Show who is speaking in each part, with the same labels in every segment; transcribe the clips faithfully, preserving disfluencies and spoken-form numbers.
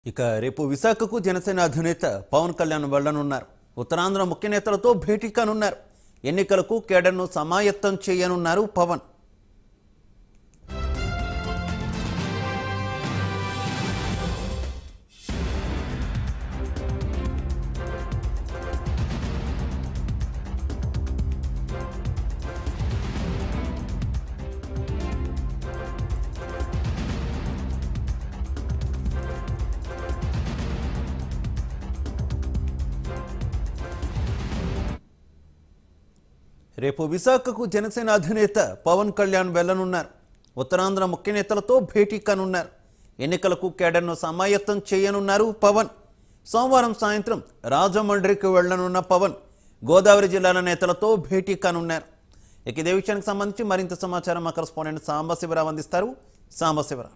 Speaker 1: ఇక రేపు విశాఖకు జనసేన అధినేత పవన్ కళ్యాణ్ వెళ్లనున్నారు. ఉత్తరాంధ్ర ముఖ్య నేతలతో భేటీ కానున్నారు. ఎన్నికలకు కేడర్ను సమాయత్తం చేయనున్నారు పవన్. రేపు విశాఖకు జనసేన అధినేత పవన్ కళ్యాణ్ వెళ్లనున్నారు. ఉత్తరాంధ్ర ముఖ్య నేతలతో భేటీ కానున్నారు. ఎన్నికలకు కేడర్ను సమాయత్తం చేయనున్నారు పవన్. సోమవారం సాయంత్రం రాజమండ్రికి వెళ్లనున్న పవన్ గోదావరి జిల్లాల నేతలతో భేటీ కానున్నారు. ఇక ఇదే విషయానికి సంబంధించి మరింత సమాచారం మా కరెస్పాండెంట్ సాంబశివరావు అందిస్తారు. సాంబశివరావు,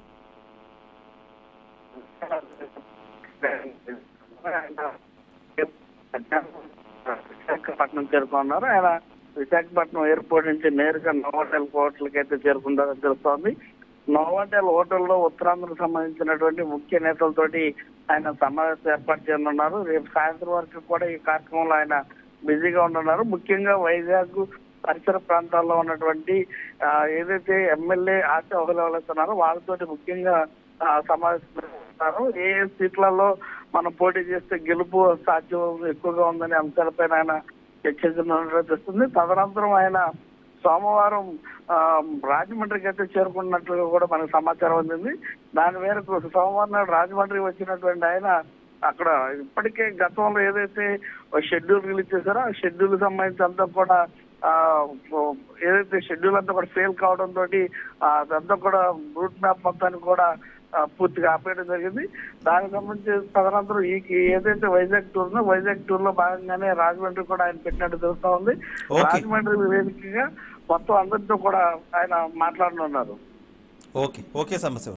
Speaker 2: విశాఖపట్నం చేరుకున్నారు. ఆయన విశాఖపట్నం ఎయిర్పోర్ట్ నుంచి నేరుగా నోవాటెల్ హోటల్కి అయితే చేరుకుంటారని తెలుస్తోంది. నోవాటెల్ హోటల్లో ఉత్తరాంధ్రకు సంబంధించినటువంటి ముఖ్య నేతలతోటి ఆయన సమావేశం ఏర్పాటు చేయనున్నారు. రేపు సాయంత్రం వరకు కూడా ఈ కార్యక్రమంలో ఆయన బిజీగా ఉండనున్నారు. ముఖ్యంగా వైజాగ్ పరిసర ప్రాంతాల్లో ఉన్నటువంటి ఏదైతే ఎమ్మెల్యే ఆశావహులు ఎవరైతున్నారో వాళ్ళతోటి ముఖ్యంగా సమావేశం ఏ ఏ సీట్లలో మనం పోటీ చేస్తే గెలుపు సాధ్యం ఎక్కువగా ఉందనే అంశాలపైన ఆయన చర్చించినట్టు. తదనంతరం ఆయన సోమవారం రాజమండ్రికి అయితే చేరుకున్నట్లుగా కూడా మనకు సమాచారం అందింది. దాని మేరకు సోమవారం నాడు రాజమండ్రి వచ్చినటువంటి ఆయన అక్కడ ఇప్పటికే గతంలో ఏదైతే షెడ్యూల్ రిలీజ్ చేశారో ఆ షెడ్యూల్ సంబంధించి అంతా కూడా ఆ ఏదైతే షెడ్యూల్ అంతా కూడా ఫెయిల్ కావడం తోటి అదంతా కూడా రూట్ మ్యాప్ మొత్తాన్ని కూడా పూర్తిగా ఆపేయడం జరిగింది. దానికి సంబంధించి తదనంతరం ఈ ఏదైతే వైజాగ్ టూర్ ఉందో వైజాగ్ టూర్ లో భాగంగానే రాజమండ్రి కూడా ఆయన పెట్టినట్టు తెలుస్తా ఉంది. రాజమండ్రి వేదికగా మొత్తం అందరితో కూడా ఆయన మాట్లాడనున్నారు.
Speaker 1: ఓకే ఓకే సమస్య